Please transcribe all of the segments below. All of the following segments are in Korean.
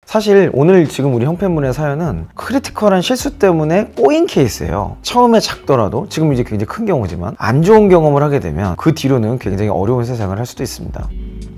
사실 오늘 지금 우리 형팬분의 사연은 크리티컬한 실수 때문에 꼬인 케이스예요. 처음에 작더라도 지금 이제 굉장히 큰 경우지만 안 좋은 경험을 하게 되면 그 뒤로는 굉장히 어려운 세상을 할 수도 있습니다.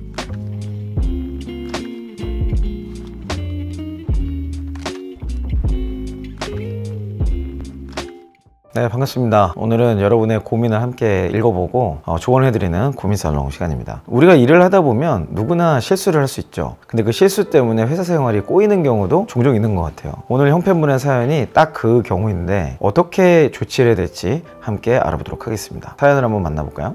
네, 반갑습니다. 오늘은 여러분의 고민을 함께 읽어보고 조언해드리는 고민살롱 시간입니다. 우리가 일을 하다 보면 누구나 실수를 할 수 있죠. 근데 그 실수 때문에 회사 생활이 꼬이는 경우도 종종 있는 것 같아요. 오늘 형편분의 사연이 딱 그 경우인데 어떻게 조치를 해야 될지 함께 알아보도록 하겠습니다. 사연을 한번 만나볼까요?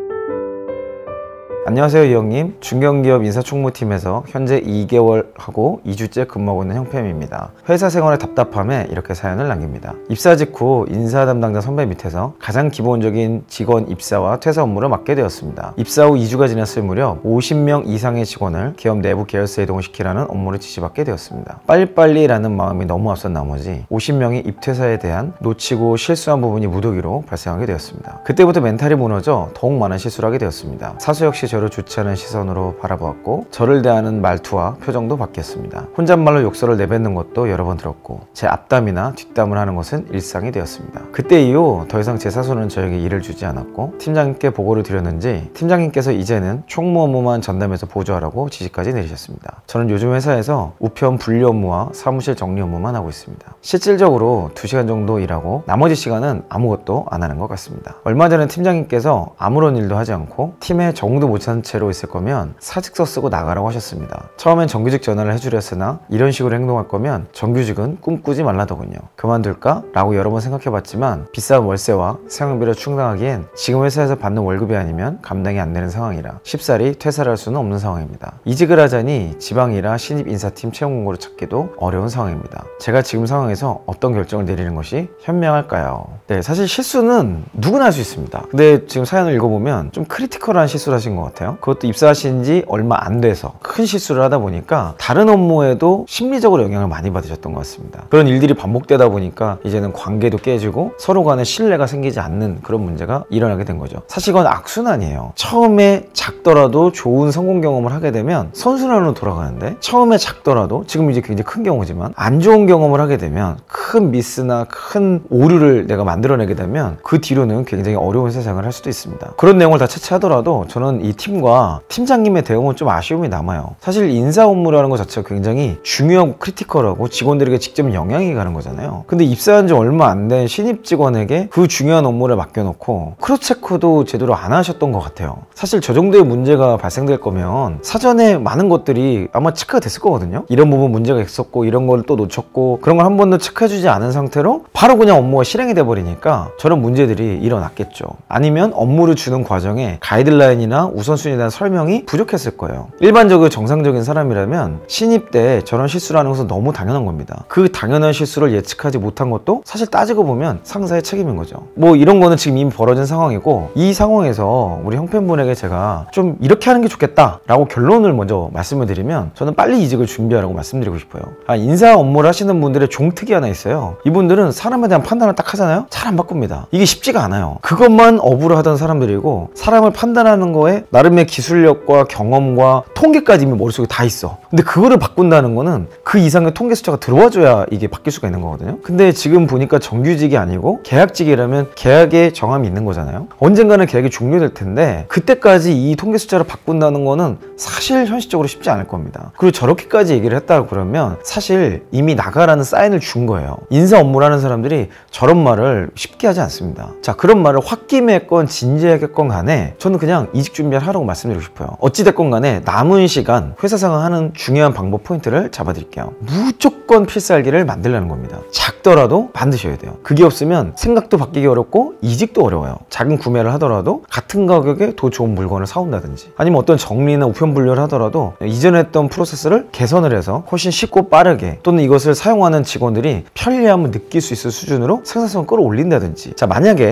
안녕하세요, 이 형님. 중견기업 인사총무팀에서 현재 2개월 하고 2주째 근무하고 있는 형편입니다. 회사 생활의 답답함에 이렇게 사연을 남깁니다. 입사 직후 인사 담당자 선배 밑에서 가장 기본적인 직원 입사와 퇴사 업무를 맡게 되었습니다. 입사 후 2주가 지났을 무렵 50명 이상의 직원을 기업 내부 계열사에 이동을 시키라는 업무를 지시받게 되었습니다. 빨리빨리 라는 마음이 너무 앞선 나머지 50명이 입퇴사에 대한 놓치고 실수한 부분이 무더기로 발생하게 되었습니다. 그때부터 멘탈이 무너져 더욱 많은 실수를 하게 되었습니다. 사수 역시 저를 좋지 않은 시선으로 바라보았고 저를 대하는 말투와 표정도 바뀌었습니다. 혼잣말로 욕설을 내뱉는 것도 여러 번 들었고 제 앞담이나 뒷담을 하는 것은 일상이 되었습니다. 그때 이후 더 이상 제 사수는 저에게 일을 주지 않았고 팀장님께 보고를 드렸는지 팀장님께서 이제는 총무 업무만 전담해서 보조하라고 지시까지 내리셨습니다. 저는 요즘 회사에서 우편 분류 업무와 사무실 정리 업무만 하고 있습니다. 실질적으로 2시간 정도 일하고 나머지 시간은 아무것도 안 하는 것 같습니다. 얼마 전에 팀장님께서 아무런 일도 하지 않고 팀에 적응도 못 찬 채로 있을 거면 사직서 쓰고 나가라고 하셨습니다. 처음엔 정규직 전환을 해주려 했으나 이런 식으로 행동할 거면 정규직은 꿈꾸지 말라더군요. 그만둘까? 라고 여러 번 생각해봤지만 비싼 월세와 생활비를 충당하기엔 지금 회사에서 받는 월급이 아니면 감당이 안 되는 상황이라 쉽사리 퇴사를 할 수는 없는 상황입니다. 이직을 하자니 지방이라 신입 인사팀 채용 공고를 찾기도 어려운 상황입니다. 제가 지금 상황에서 어떤 결정을 내리는 것이 현명할까요? 네, 사실 실수는 누구나 할 수 있습니다. 근데 지금 사연을 읽어보면 좀 크리티컬한 실수를 하신 것 같아요. 그것도 입사하신 지 얼마 안 돼서 큰 실수를 하다 보니까 다른 업무에도 심리적으로 영향을 많이 받으셨던 것 같습니다. 그런 일들이 반복되다 보니까 이제는 관계도 깨지고 서로 간에 신뢰가 생기지 않는 그런 문제가 일어나게 된 거죠. 사실 이건 악순환이에요. 처음에 작더라도 좋은 성공 경험을 하게 되면 선순환으로 돌아가는데 처음에 작더라도 지금 이제 굉장히 큰 경우지만 안 좋은 경험을 하게 되면 큰 미스나 큰 오류를 내가 만들어내게 되면 그 뒤로는 굉장히 어려운 세상을 할 수도 있습니다. 그런 내용을 다 채취하더라도 저는 이 팀과 팀장님의 대응은 좀 아쉬움이 남아요. 사실 인사 업무라는 것 자체가 굉장히 중요하고 크리티컬하고 직원들에게 직접 영향이 가는 거잖아요. 근데 입사한 지 얼마 안 된 신입 직원에게 그 중요한 업무를 맡겨놓고 크로스체크도 제대로 안 하셨던 것 같아요. 사실 저 정도의 문제가 발생될 거면 사전에 많은 것들이 아마 체크가 됐을 거거든요. 이런 부분 문제가 있었고 이런 걸 또 놓쳤고 그런 걸 한 번도 체크해주지 않은 상태로 바로 그냥 업무가 실행이 돼버리니까 저런 문제들이 일어났겠죠. 아니면 업무를 주는 과정에 가이드라인이나 우선순위에 대한 설명이 부족했을 거예요. 일반적으로 정상적인 사람이라면 신입 때 저런 실수를 하는 것은 너무 당연한 겁니다. 그 당연한 실수를 예측하지 못한 것도 사실 따지고 보면 상사의 책임인 거죠. 뭐 이런 거는 지금 이미 벌어진 상황이고 이 상황에서 우리 형편분에게 제가 좀 이렇게 하는 게 좋겠다 라고 결론을 먼저 말씀을 드리면 저는 빨리 이직을 준비하라고 말씀드리고 싶어요. 인사 업무를 하시는 분들의 종특이 하나 있어요. 이분들은 사람에 대한 판단을 딱 하잖아요. 잘 안 바꿉니다. 이게 쉽지가 않아요. 그것만 업으로 하던 사람들이고 사람을 판단하는 거에 나름의 기술력과 경험과 통계까지 이미 머릿속에 다 있어. 근데 그거를 바꾼다는 거는 그 이상의 통계 숫자가 들어와줘야 이게 바뀔 수가 있는 거거든요. 근데 지금 보니까 정규직이 아니고 계약직이라면 계약에 정함이 있는 거잖아요. 언젠가는 계약이 종료될 텐데 그때까지 이 통계 숫자를 바꾼다는 거는 사실 현실적으로 쉽지 않을 겁니다. 그리고 저렇게까지 얘기를 했다고 그러면 사실 이미 나가라는 사인을 준 거예요. 인사 업무를 하는 사람들이 저런 말을 쉽게 하지 않습니다. 자, 그런 말을 홧김에 했건 진지하게 했건 간에 저는 그냥 이직 준비를 하라고 말씀드리고 싶어요. 어찌됐건 간에 남은 시간 회사 생활하는 중요한 방법 포인트를 잡아드릴게요. 무조건 필살기를 만들려는 겁니다. 작더라도 만드셔야 돼요. 그게 없으면 생각도 바뀌기 어렵고 이직도 어려워요. 작은 구매를 하더라도 같은 가격에 더 좋은 물건을 사온다든지 아니면 어떤 정리나 우편 분류를 하더라도 이전에 했던 프로세스를 개선을 해서 훨씬 쉽고 빠르게 또는 이것을 사용하는 직원들이 편리함을 느낄 수 있을 수준으로 생산성을 끌어올린다든지 자, 만약에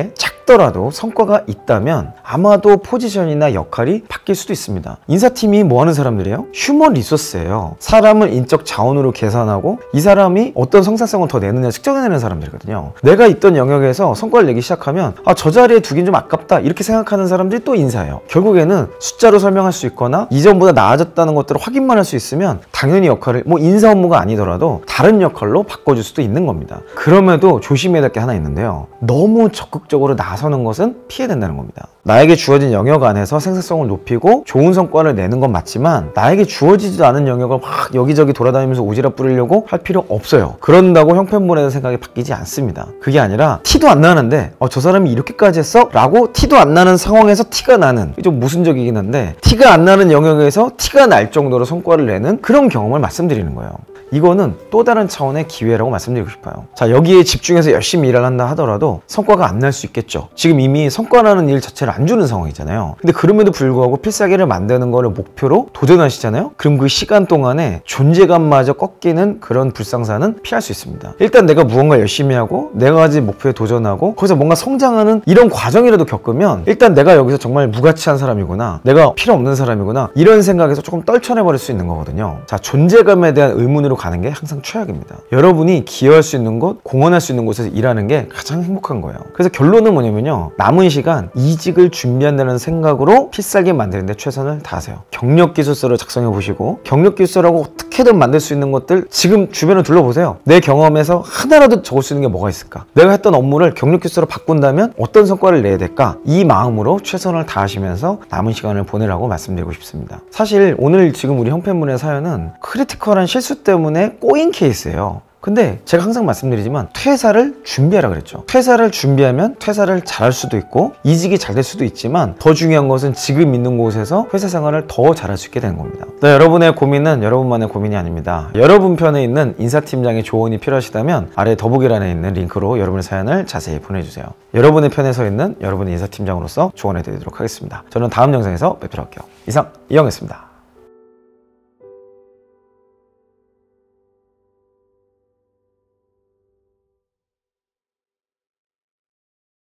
했더라도 성과가 있다면 아마도 포지션이나 역할이 바뀔 수도 있습니다. 인사팀이 뭐 하는 사람들이에요? 휴먼 리소스예요. 사람을 인적 자원으로 계산하고 이 사람이 어떤 성사성을 더 내느냐 측정해내는 사람들이거든요. 내가 있던 영역에서 성과를 내기 시작하면 저 자리에 두긴 좀 아깝다 이렇게 생각하는 사람들이 또 인사예요. 결국에는 숫자로 설명할 수 있거나 이전보다 나아졌다는 것들을 확인만 할 수 있으면 당연히 역할을 인사 업무가 아니더라도 다른 역할로 바꿔줄 수도 있는 겁니다. 그럼에도 조심해야 될 게 하나 있는데요. 너무 적극적으로 나서는 것은 피해야 된다는 겁니다. 나에게 주어진 영역 안에서 생산성을 높이고 좋은 성과를 내는 건 맞지만 나에게 주어지지도 않은 영역을 막 여기저기 돌아다니면서 오지랖 부리려고 할 필요 없어요. 그런다고 형편분에 대한 생각이 바뀌지 않습니다. 그게 아니라 티도 안 나는데 저 사람이 이렇게까지 했어? 라고 티도 안 나는 상황에서 티가 나는, 좀 모순적이긴 한데 티가 안 나는 영역에서 티가 날 정도로 성과를 내는 그런 경험을 말씀드리는 거예요. 이거는 또 다른 차원의 기회라고 말씀드리고 싶어요. 자, 여기에 집중해서 열심히 일을 한다 하더라도 성과가 안 날 수 있겠죠. 지금 이미 성과라는 일 자체를 안 주는 상황이잖아요. 근데 그럼에도 불구하고 필살기를 만드는 거를 목표로 도전하시잖아요. 그럼 그 시간 동안에 존재감마저 꺾이는 그런 불상사는 피할 수 있습니다. 일단 내가 무언가 열심히 하고 내가 가진 목표에 도전하고 거기서 뭔가 성장하는 이런 과정이라도 겪으면 일단 내가 여기서 정말 무가치한 사람이구나, 내가 필요 없는 사람이구나, 이런 생각에서 조금 떨쳐내버릴 수 있는 거거든요. 자, 존재감에 대한 의문으로 가는 게 항상 최악입니다. 여러분이 기여할 수 있는 곳, 공헌할 수 있는 곳에서 일하는 게 가장 행복한 거예요. 그래서 결론은 뭐냐면요, 남은 시간 이직을 준비한다는 생각으로 필살기 만드는데 최선을 다하세요. 경력기술서를 작성해 보시고 경력기술서라고 어떻게든 만들 수 있는 것들 지금 주변을 둘러보세요. 내 경험에서 하나라도 적을 수 있는 게 뭐가 있을까? 내가 했던 업무를 경력기술서로 바꾼다면 어떤 성과를 내야 될까? 이 마음으로 최선을 다하시면서 남은 시간을 보내라고 말씀드리고 싶습니다. 사실 오늘 지금 우리 형편분의 사연은 크리티컬한 실수 때문에 꼬인 케이스예요. 근데 제가 항상 말씀드리지만 퇴사를 준비하라 그랬죠. 퇴사를 준비하면 퇴사를 잘할 수도 있고 이직이 잘 될 수도 있지만 더 중요한 것은 지금 있는 곳에서 회사 생활을 더 잘할 수 있게 되는 겁니다. 네, 여러분의 고민은 여러분만의 고민이 아닙니다. 여러분 편에 있는 인사팀장의 조언이 필요하시다면 아래 더보기란에 있는 링크로 여러분의 사연을 자세히 보내주세요. 여러분의 편에 서 있는 여러분의 인사팀장으로서 조언해 드리도록 하겠습니다. 저는 다음 영상에서 뵙도록 할게요. 이상 이영이었습니다.